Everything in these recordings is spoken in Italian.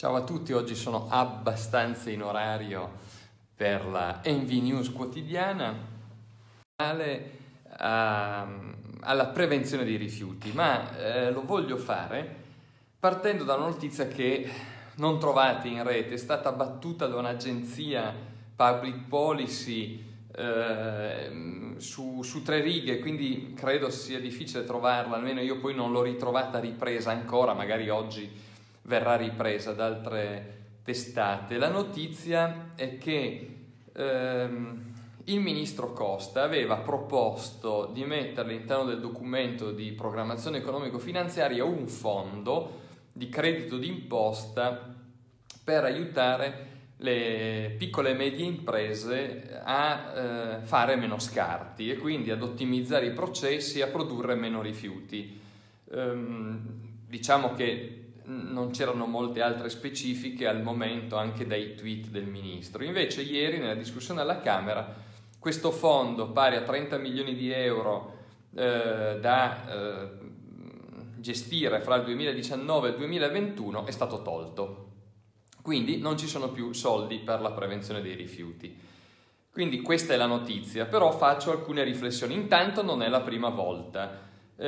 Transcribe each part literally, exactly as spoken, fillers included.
Ciao a tutti, oggi sono abbastanza in orario per la N V News quotidiana alla prevenzione dei rifiuti, ma eh, lo voglio fare partendo da una notizia che non trovate in rete, è stata battuta da un'agenzia public policy eh, su, su tre righe, quindi credo sia difficile trovarla, almeno io poi non l'ho ritrovata ripresa ancora, magari oggi verrà ripresa da altre testate. La notizia è che ehm, il ministro Costa aveva proposto di mettere all'interno del documento di programmazione economico-finanziaria un fondo di credito d'imposta per aiutare le piccole e medie imprese a eh, fare meno scarti e quindi ad ottimizzare i processi e a produrre meno rifiuti. Ehm, diciamo che non c'erano molte altre specifiche al momento anche dai tweet del ministro. Invece ieri nella discussione alla Camera questo fondo pari a trenta milioni di euro eh, da eh, gestire fra il duemiladiciannove e il duemilaventuno è stato tolto. Quindi non ci sono più soldi per la prevenzione dei rifiuti. Quindi questa è la notizia, però faccio alcune riflessioni. Intanto non è la prima volta.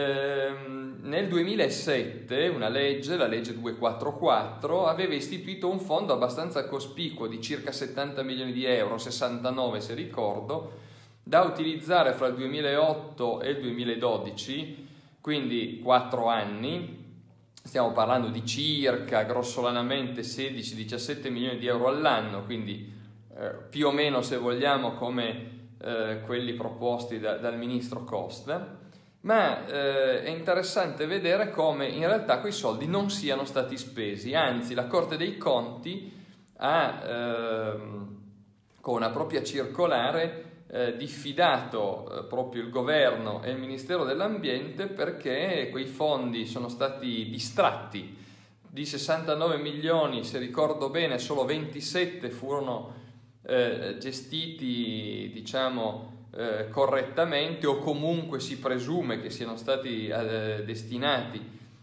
Ehm, nel duemilasette una legge, la legge duecentoquarantaquattro, aveva istituito un fondo abbastanza cospicuo di circa settanta milioni di euro, sessantanove se ricordo, da utilizzare fra il duemilaotto e il duemiladodici, quindi quattro anni. Stiamo parlando di circa grossolanamente sedici diciassette milioni di euro all'anno, quindi eh, più o meno, se vogliamo, come eh, quelli proposti da, dal ministro Costa. Ma eh, è interessante vedere come in realtà quei soldi non siano stati spesi, anzi la Corte dei Conti ha eh, con una propria circolare eh, diffidato eh, proprio il governo e il Ministero dell'Ambiente perché quei fondi sono stati distratti. Di sessantanove milioni, se ricordo bene, solo ventisette furono eh, gestiti, diciamo, Eh, correttamente, o comunque si presume che siano stati eh, destinati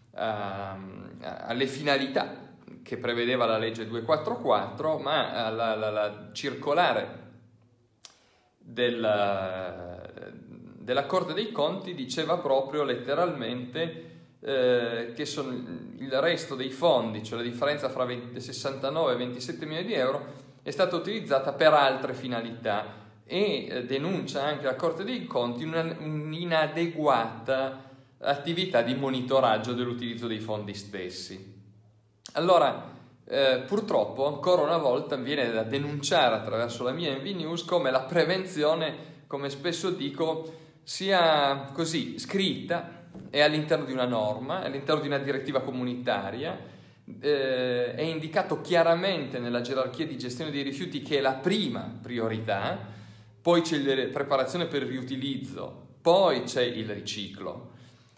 a, a, alle finalità che prevedeva la legge duecentoquarantaquattro, ma la, la, la circolare della, della Corte dei Conti diceva proprio letteralmente eh, che son, il resto dei fondi, cioè la differenza fra venti, sessantanove e ventisette milioni di euro, è stata utilizzata per altre finalità, e denuncia anche la Corte dei Conti un'inadeguata attività di monitoraggio dell'utilizzo dei fondi stessi. Allora, eh, purtroppo, ancora una volta viene da denunciare attraverso la mia N V News come la prevenzione, come spesso dico, sia così scritta, è all'interno di una norma, è all'interno di una direttiva comunitaria, eh, è indicato chiaramente nella gerarchia di gestione dei rifiuti che è la prima priorità. Poi c'è la preparazione per il riutilizzo, poi c'è il riciclo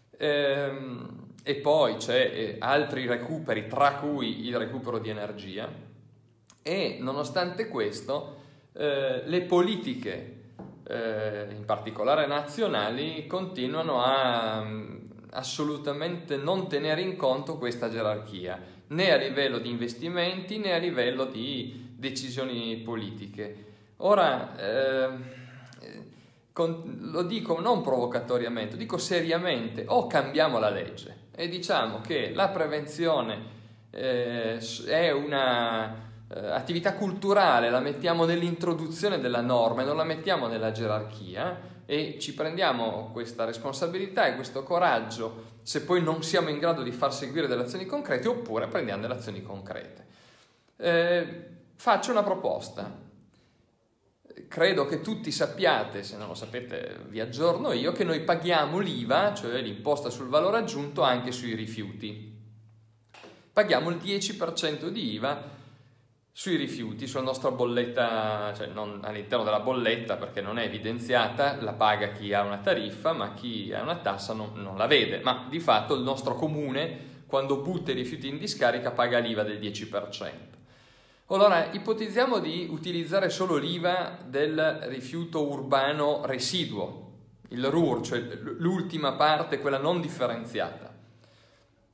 ehm, e poi c'è eh, altri recuperi, tra cui il recupero di energia. E nonostante questo eh, le politiche, eh, in particolare nazionali, continuano a um, assolutamente non tenere in conto questa gerarchia, né a livello di investimenti né a livello di decisioni politiche. Ora, eh, con, lo dico non provocatoriamente, dico seriamente: o cambiamo la legge e diciamo che la prevenzione eh, è una eh, attività culturale, la mettiamo nell'introduzione della norma e non la mettiamo nella gerarchia, e ci prendiamo questa responsabilità e questo coraggio se poi non siamo in grado di far seguire delle azioni concrete, oppure prendiamo delle azioni concrete. Eh, faccio una proposta. Credo che tutti sappiate, se non lo sapete vi aggiorno io, che noi paghiamo l'I V A, cioè l'imposta sul valore aggiunto, anche sui rifiuti. Paghiamo il dieci per cento di I V A sui rifiuti, sulla nostra bolletta, cioè non all'interno della bolletta perché non è evidenziata, la paga chi ha una tariffa, ma chi ha una tassa non, non la vede. Ma di fatto il nostro comune, quando butta i rifiuti in discarica, paga l'I V A del dieci per cento. Allora, ipotizziamo di utilizzare solo l'I V A del rifiuto urbano residuo, il R U R, cioè l'ultima parte, quella non differenziata.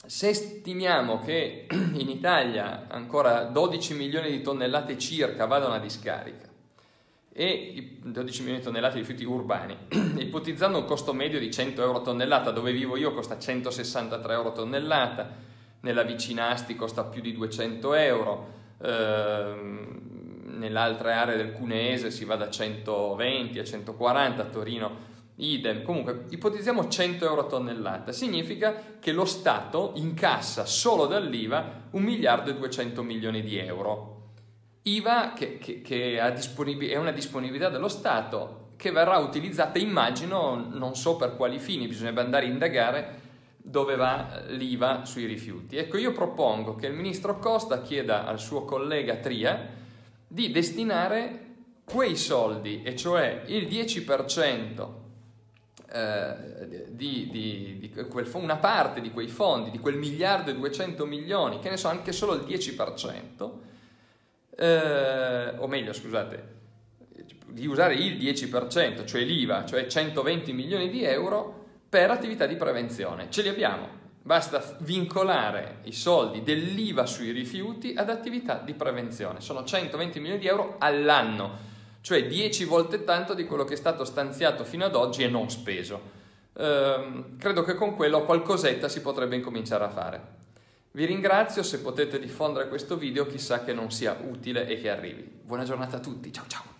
se stimiamo che in Italia ancora dodici milioni di tonnellate circa vadano a discarica, e dodici milioni di tonnellate di rifiuti urbani, ipotizzando un costo medio di cento euro a tonnellata, dove vivo io costa centosessantatré euro a tonnellata, nella vicina Asti costa più di duecento euro, ehm, nelle altre aree del Cuneese si va da centoventi a centoquaranta, a Torino idem. Comunque ipotizziamo cento euro a tonnellata, significa che lo Stato incassa solo dall'I V A un miliardo e duecento milioni di euro. I V A che, che, che è una disponibilità dello Stato che verrà utilizzata, immagino, non so per quali fini, bisognerebbe andare a indagare dove va l'I V A sui rifiuti. Ecco, io propongo che il ministro Costa chieda al suo collega Tria di destinare quei soldi, e cioè il dieci per cento eh, di, di, di quel, una parte di quei fondi, di quel miliardo e duecento milioni, che ne so, anche solo il dieci per cento, Eh, o meglio, scusate, di usare il dieci per cento, cioè l'I V A, cioè centoventi milioni di euro per attività di prevenzione. Ce li abbiamo, basta vincolare i soldi dell'I V A sui rifiuti ad attività di prevenzione. Sono centoventi milioni di euro all'anno, cioè dieci volte tanto di quello che è stato stanziato fino ad oggi e non speso. Eh, credo che con quello qualcosetta si potrebbe incominciare a fare. Vi ringrazio, se potete diffondere questo video, chissà che non sia utile e che arrivi. Buona giornata a tutti, ciao ciao!